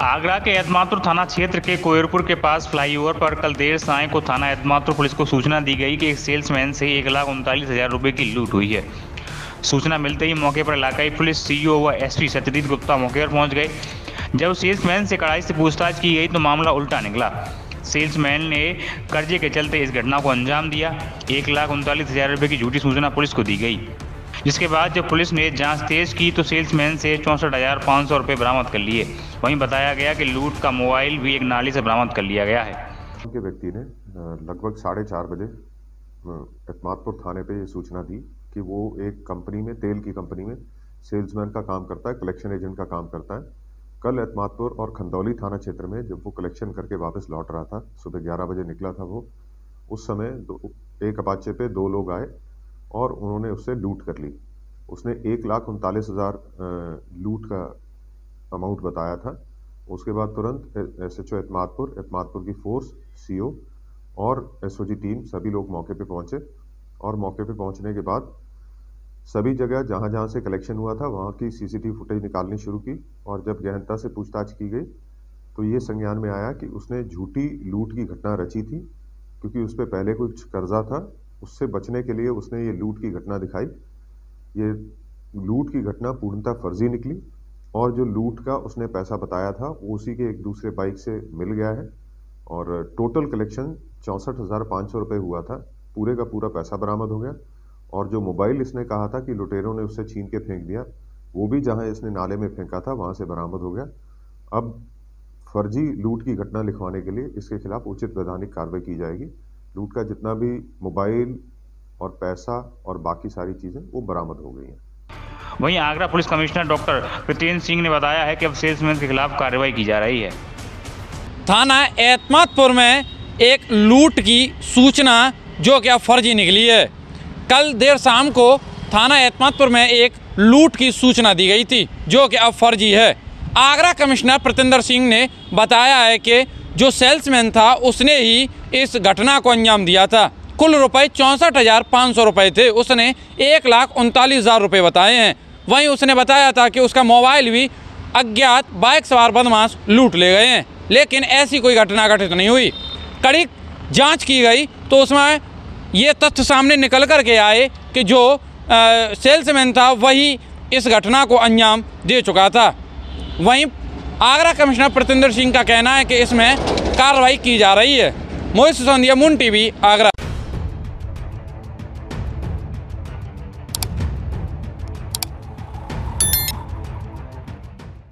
आगरा के एतमादपुर थाना क्षेत्र के कोयरपुर के पास फ्लाईओवर पर कल देर सायं को थाना एतमादपुर पुलिस को सूचना दी गई कि एक सेल्समैन से 1,39,000 रुपये की लूट हुई है। सूचना मिलते ही मौके पर इलाकाई पुलिस सीईओ व एसपी सत्यजीत गुप्ता मौके पर पहुंच गए। जब सेल्समैन से कड़ाई से पूछताछ की गई तो मामला उल्टा निकला। सेल्समैन ने कर्जे के चलते इस घटना को अंजाम दिया। 1,39,000 रुपये की झूठी सूचना पुलिस को दी गई, जिसके बाद जब पुलिस ने जांच तेज की तो सेल्समैन से 64,500 रुपये बरामद कर लिए। वहीं बताया गया कि लूट का मोबाइल भी एक नाली से बरामद कर लिया गया है। के व्यक्ति ने लगभग 4:30 बजे एतमादपुर थाने पे ये सूचना दी कि वो एक कंपनी में, तेल की कंपनी में सेल्समैन का काम करता है, कलेक्शन एजेंट का काम करता है। कल एतमादपुर और खंदौली थाना क्षेत्र में जब वो कलेक्शन करके वापस लौट रहा था, सुबह 11 बजे निकला था वो, उस समय एक अपाचे पे 2 लोग आए और उन्होंने उससे लूट कर ली। उसने 1,39,000 लूट का अमाउंट बताया था। उसके बाद तुरंत एसएचओ एतमादपुर की फोर्स, सीओ और एसओजी टीम सभी लोग मौके पे पहुंचे और मौके पे पहुंचने के बाद सभी जगह जहां जहां से कलेक्शन हुआ था वहां की सीसीटीवी फुटेज निकालनी शुरू की। और जब गहनता से पूछताछ की गई तो ये संज्ञान में आया कि उसने झूठी लूट की घटना रची थी, क्योंकि उस पर पहले कुछ कर्जा था। उससे बचने के लिए उसने ये लूट की घटना दिखाई। ये लूट की घटना पूर्णतः फर्जी निकली और जो लूट का उसने पैसा बताया था वो उसी के एक दूसरे बाइक से मिल गया है और टोटल कलेक्शन 64,500 रुपये हुआ था। पूरे का पूरा पैसा बरामद हो गया और जो मोबाइल इसने कहा था कि लुटेरों ने उससे छीन के फेंक दिया, वो भी जहां इसने नाले में फेंका था वहां से बरामद हो गया। अब फर्जी लूट की घटना लिखवाने के लिए इसके खिलाफ उचित वैधानिक कार्रवाई की जाएगी। लूट का जितना भी मोबाइल और पैसा और बाकी सारी चीजें वो बरामद हो गई हैं। वहीं Agra police commissioner doctor Pritendra Singh ने बताया है कि अब सेल्समैन के खिलाफ कार्रवाई की जा रही है। थाना एतमादपुर में एक लूट की सूचना जो कि अब फर्जी निकली है। कल देर शाम को थाना एतमादपुर में एक लूट की सूचना दी गई थी जो कि अब फर्जी है। आगरा कमिश्नर प्रीतेंद्र सिंह ने बताया है कि जो सेल्समैन था उसने ही इस घटना को अंजाम दिया था। कुल रुपए 64,500 रुपये थे। उसने 1,39,000 रुपये बताए हैं। वहीं उसने बताया था कि उसका मोबाइल भी अज्ञात बाइक सवार बदमाश लूट ले गए हैं, लेकिन ऐसी कोई घटना घटित नहीं हुई। कड़ी जांच की गई तो उसमें ये तथ्य सामने निकल कर के आए कि जो सेल्समैन था वही इस घटना को अंजाम दे चुका था। वहीं आगरा कमिश्नर प्रीतेंद्र सिंह का कहना है कि इसमें कार्रवाई की जा रही है। Mohit Sisodia, moon TV, Agra.